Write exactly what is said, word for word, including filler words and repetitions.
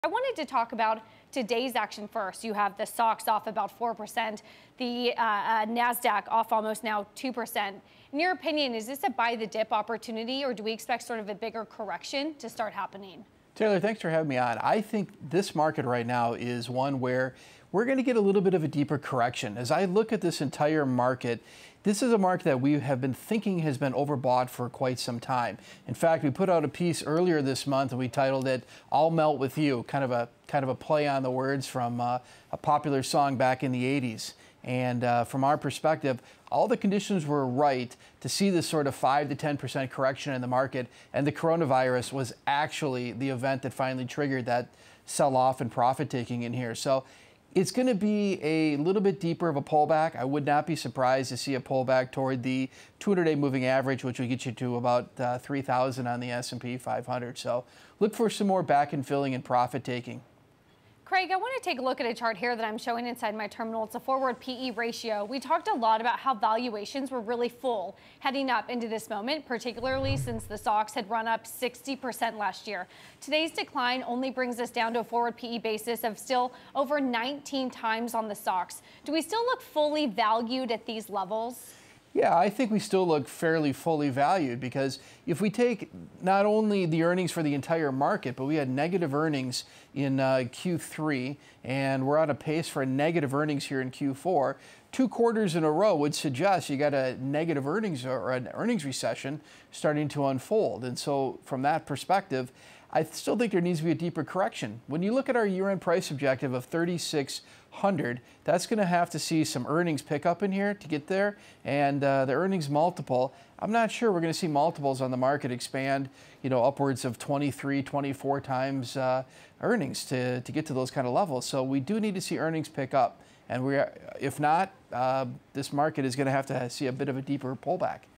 I wanted to talk about today's action first. You have the S O X off about four percent, the uh, uh, NASDAQ off almost now two percent. In your opinion, is this a buy the dip opportunity, or do we expect sort of a bigger correction to start happening? Taylor, thanks for having me on. I think this market right now is one where we're going to get a little bit of a deeper correction. As I look at this entire market, this is a market that we have been thinking has been overbought for quite some time. In fact, we put out a piece earlier this month and we titled it "I'll Melt with You," kind of a kind of a play on the words from uh, a popular song back in the eighties. And uh, from our perspective, all the conditions were right to see this sort of five to ten percent correction in the market, and the coronavirus was actually the event that finally triggered that sell-off and profit-taking in here. So it's going to be a little bit deeper of a pullback. I would not be surprised to see a pullback toward the two hundred day moving average, which will get you to about uh, three thousand on the S and P five hundred. So look for some more back and filling and profit-taking. Craig, I want to take a look at a chart here that I'm showing inside my terminal. It's a forward P E ratio. We talked a lot about how valuations were really full heading up into this moment, particularly since the S O X had run up sixty percent last year. Today's decline only brings us down to a forward P E basis of still over nineteen times on the S O X. Do we still look fully valued at these levels? Yeah, I think we still look fairly fully valued, because if we take not only the earnings for the entire market, but we had negative earnings in uh, Q three, and we're on a pace for negative earnings here in Q four. Two quarters in a row would suggest you got a negative earnings or an earnings recession starting to unfold. And so from that perspective, I still think there needs to be a deeper correction. When you look at our year-end price objective of thirty-six hundred, that's going to have to see some earnings pick up in here to get there. And uh, the earnings multiple, I'm not sure we're going to see multiples on the market expand, you know, upwards of twenty-three, twenty-four times uh, earnings to, to get to those kind of levels. So we do need to see earnings pick up. And we are, if not, uh, this market is going to have to see a bit of a deeper pullback.